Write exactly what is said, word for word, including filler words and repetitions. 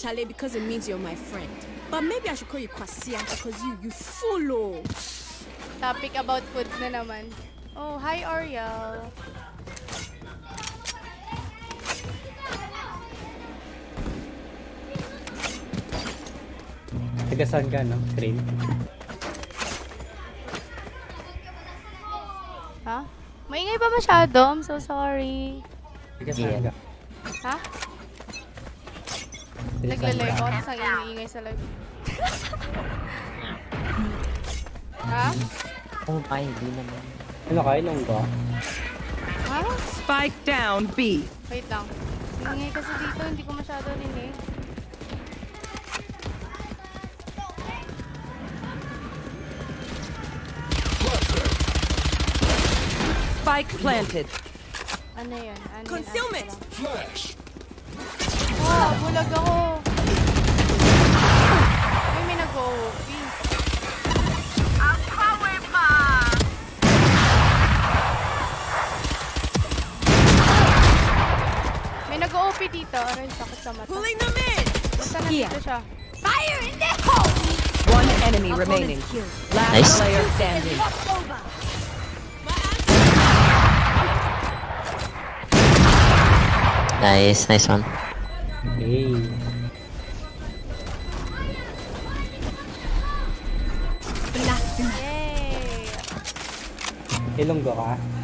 Chale, because it means you're my friend. But maybe I should call you Kwasia because you, you fool. Topic about food na naman. Oh, hi Oriel. Taga saan ka, no? Train? Ha? Maingay ba masyado? I'm so sorry. Taga saan ka? Ha? Nagla-live ako, tapos ang ingay-ingay sa live. Ha? Oh, ay, hindi naman. Ano ka? Ilang ba? Ha? Spike down, B. Wait lang. Ingay kasi dito, hindi ko masyado rinig. Spike planted. Ano yun? Ano Concealment! Flash! Wow, bulag ako. May may nag-O O P. Ang power pa! May nag-O O P dito. Aray, sakit sa mata. Pulling them in! Basta nandito siya. Fire in the hole! One enemy remaining. Last Nice. player standing. Nice, nice one. Hey. Yay! Ilonggo ka?